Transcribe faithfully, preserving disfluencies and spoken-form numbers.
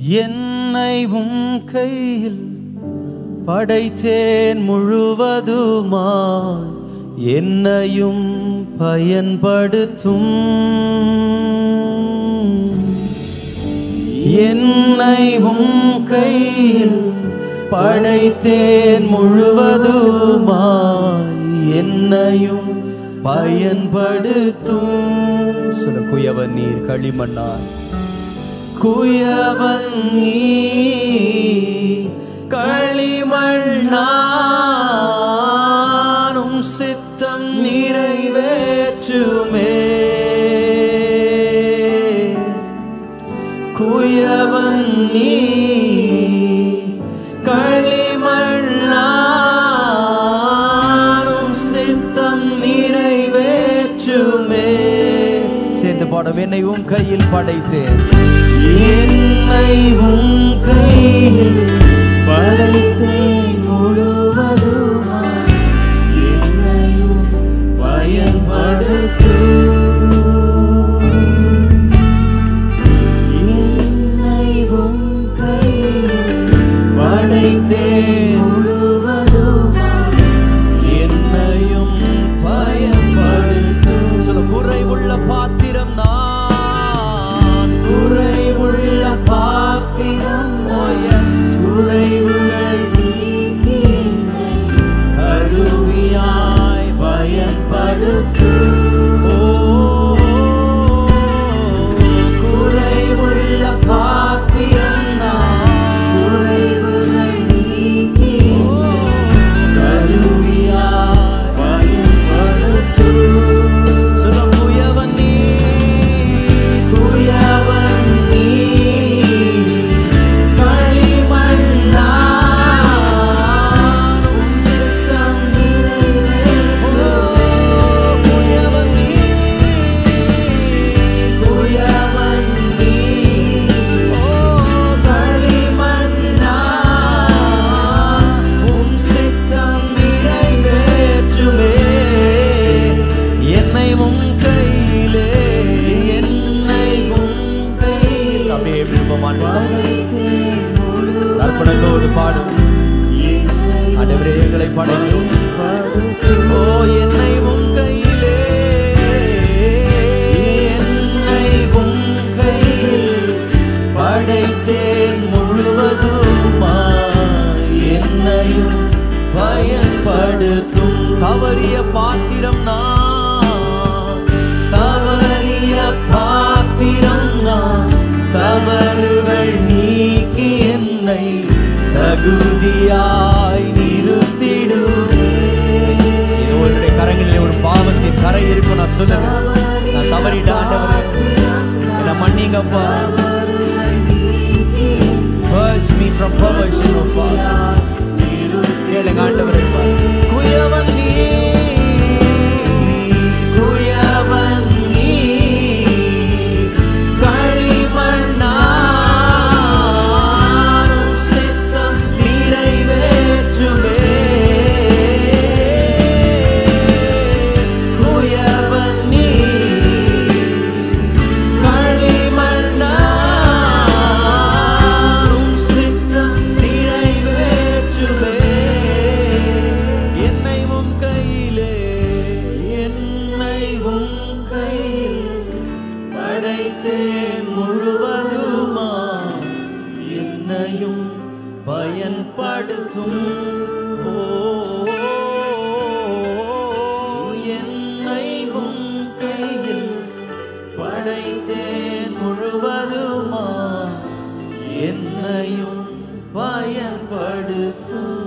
என்னை உம் கையில் படைத்தேன் முழுவதுமாய் என்னையும் பயன்படுத்தும். என்னை உம் கையில் படைத்தேன் முழுவதுமாய் என்னையும் பயன்படுத்தும். சொல்ல குயவன் நீர் களிமண்ணார், குயவன் நீர் களிமண்ணானும் சித்தம் நிறைவேற்றுமே. குயவன் நீர் களிமண்ணானும் சித்தம் நிறைவேற்றுமே. சேர்ந்து பாடம். என்னை உம் கையில் படைத்தேன், என்னை உம் கையில் படைத்தேன் முழுவதுமாய் என்னையும் பயன்படுத்தும். என்னை உம் கையில் படைத்தேன் முழுவதுமாய் என்னையும் பயன்படுத்தும். சொல்ல குறைவுள்ள பாத்திரம் நான், குறைவுள்ள பாத்திரம் குறைவுகள் நீக்கி கருவியாய் பயன்படுத்தும். ஓ குறைவுள்ள பாத்திரம் நான், குறைவுகள் நீக்கி கருவியாய் பயன்படுத்தும். சொல்ல குயவன் நீர், குயவன் நீர் களிமண்ணானும் சித்தம் நிறைவேற்றும். குயவன் நீர், குயவன் நீர் ஓ களிமண்ணானும் சித்தம் நிறைவேற்றுமே. என்னை உம் கையிலே, என்னை உம் கையில். அப்படியே விருப்பமான அர்ப்பணத்தோடு பாடும். ஆண்டவரே எங்களை படைக்கிறோம். ஓ என்னை உம் கையிலே, என்னை உம் கையில் படைத்தேன் முழுவதுமாய் என்னையும் பயன்படுத்தும். தவறிய பாத்திரம் நான், தவறிய பாத்திரம் நான், தவறுகள் நீக்கி என்னை தகுதியாய் நிறுத்திடுவே. உங்களுடைய கரங்களில் ஒரு பாவத்தின் கரை இருக்கும். நான் சொல்லுங்க, நான் தவறிட்ட ஆண்டவரே என்ன மன்னிங்கப்பா. Purge me from perversion, oh Father. கேளுங்க ஆண்டவரே. குயவன் நீர், குயவன் நீர் களிமண்ணானும் சித்தம் நிறைவேற்றுமே. குயவன் நீர் களிமண்ணானும் சித்தம் நிறைவேற்றுமே. என்னை உம் கையிலே, என்னை உம் கையில் படைத்தேன் முழுவதுமாய் என்னையும் பயன்படுத்தும். ஓ என்னை உம் கையில் படைத்தேன் முழுவதுமாய் என்னையும் பயன்படுத்தும்.